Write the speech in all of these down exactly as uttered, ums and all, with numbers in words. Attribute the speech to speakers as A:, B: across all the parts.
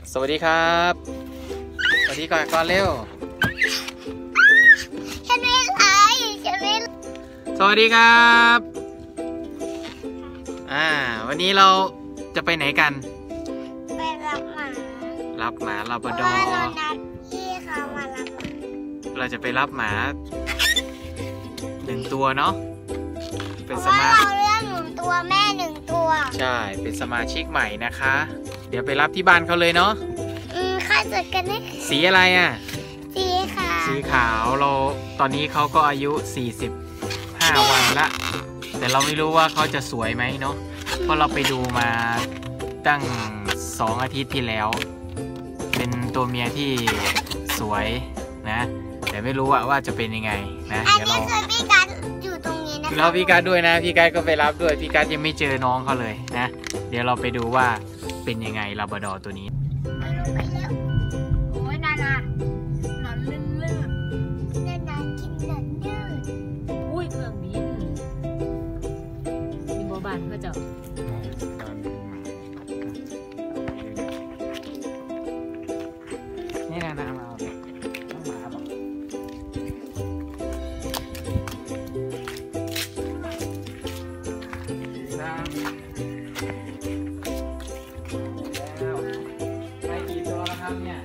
A: สวัสดีครับสวัสดีก่อนก่อนเร็ว
B: ฉันไม่ไลฉันไม่
A: สวัสดีครับอ่าวันนี้เราจะไปไหนกัน
B: ไปรับหมา
A: รับหมาลาบราดอร์
B: เรานัดพี่เขามารับ
A: เราจะไปรับหมาหนึ่งตัวเนาะเป็นสมา
B: ชิกเราเลือกหนึ่งตัวแม่หนึ่งตัว
A: ใช่เป็นสมาชิกใหม่นะคะเดี๋ยวไปรับที่บ้านเขาเลยเนาะ
B: อืมค่าจัดกันนะ
A: สีอะไรอ่ะ
B: สีขาว
A: สีขาวเราตอนนี้เขาก็อายุสี่สิบห้าวันละแต่เราไม่รู้ว่าเขาจะสวยไหมเนาะเพราะเราไปดูมาตั้งสองอาทิตย์ที่แล้วเป็นตัวเมียที่สวยนะแต่ไม่รู้ว่าว่าจะเป็นยังไงนะ
B: เดี๋ยวเราพี่การอยู่ตรงนี้นะ
A: เราพี่การด้วยนะพี่การก็ไปรับด้วยพี่การยังไม่เจอน้องเขาเลยนะเดี๋ยวเราไปดูว่าเป็นยังไงลาบราดอร์ตัวนี้
B: ไปเร็วโอ้ยนานาหนอนลื่นลื่นนานากินหนอนลื่น
C: อุ้ยเครื่องบินมีบัวบานเพื่อจะ
A: นี่นะนะมาเอาต้องหมาบอกไปกี่ตัวแล้วครับเนี่ย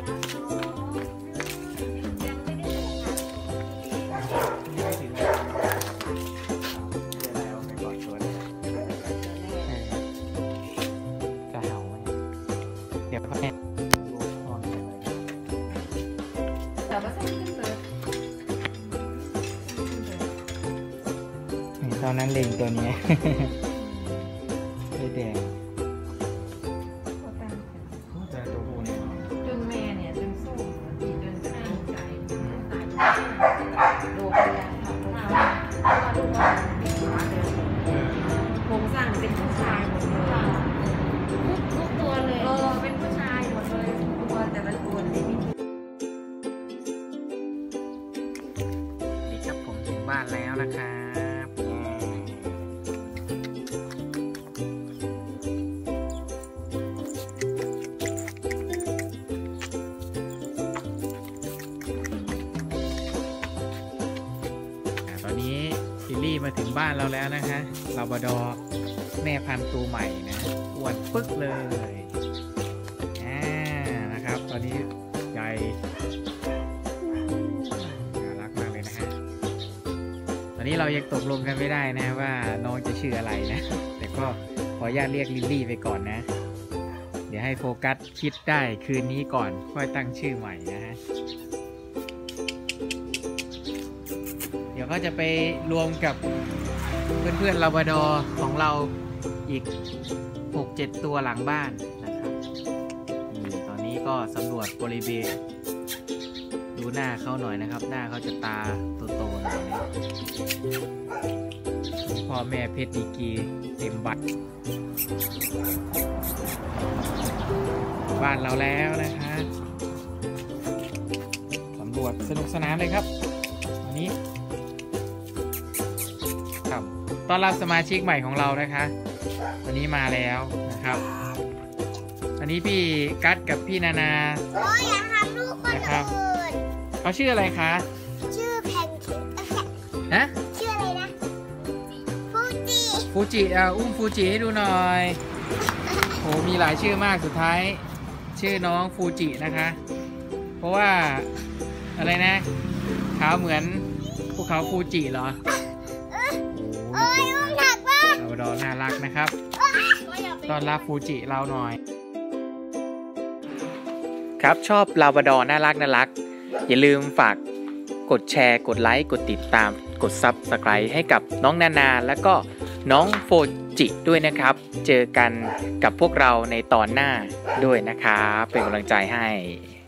A: ไม่ถึงเลยเดี๋ยวเราไปก่อนชวนจะเห่าไหมเดี๋ยวพ่อแม่ตอนนั้นเล็งตัวนี้ไอแดงแต่ตัวผู้เนี่ย
C: จนแม่เนี่ยจนสู้จนจะได้ใจโดนยาทำเราเพราะว่าลูกว่ามีขาเดินโครงสร้างเป็นผู้ชายหมดเลยทุกตัวเลยเออเป็นผู้ชายหมดเลยทุกตัวแต่ละตัวนี่
A: นี่ครับผมถึงบ้านแล้วนะครับตอนนี้ซิลลี่มาถึงบ้านเราแล้วนะคะลาบราดอร์แม่พันธุ์ตัวใหม่นะอ้วนปึ๊กเลยอ่านะครับตอนนี้ใหญ่น่ารักมากเลยนะฮะตอนนี้เรายังตกลงกันไม่ได้นะว่าน้องจะชื่ออะไรนะแต่ก็ขออนุญาตเรียกลิลลี่ไปก่อนนะเดี๋ยวให้โฟกัสคิดได้คืนนี้ก่อนค่อยตั้งชื่อใหม่นะฮะเดี๋ยวก็จะไปรวมกับเพื่อนๆลาบราดอร์ของเราอีก หกเจ็ด ตัวหลังบ้านนะครับนี่ตอนนี้ก็สำรวจบริเวณดูหน้าเขาหน่อยนะครับหน้าเขาจะตาโตๆหน่อยนะพ่อแม่เพชรดีกีเต็มบัตรบ้านเราแล้วนะคะสำรวจสนุกสนานเลยครับวันนี้ครับต้อนรับสมาชิกใหม่ของเรานะคะวันนี้มาแล้วนะครับอันนี้พี่กัดกับพี่นานา
B: โอ้ยอย่าทำลูกคนอื่น
A: เขาชื่ออะไรคะ
B: ชื่อแพนเค้ก
A: ฮะ
B: ชื่ออะไรนะฟูจิ
A: ฟูจิอ่ะอุ้มฟูจิให้ดูหน่อยโหมีหลายชื่อมากสุดท้ายชื่อน้องฟูจินะคะเพราะว่าอะไรนะขาวเหมือนภูเขาฟูจิเหรอ
B: โอ้ยอุ้มหนักมาก
A: ลาบราดอร์น่ารักนะครับต้อนรับฟูจิเราหน่อยครับชอบลาบราดอร์น่ารักน่ารักอย่าลืมฝากกดแชร์กดไลค์กดติดตามกดซับสไครต์ให้กับน้องนานาแล้วก็น้องโฟจิด้วยนะครับเจอกันกับพวกเราในตอนหน้าด้วยนะครับเป็นกำลังใจให้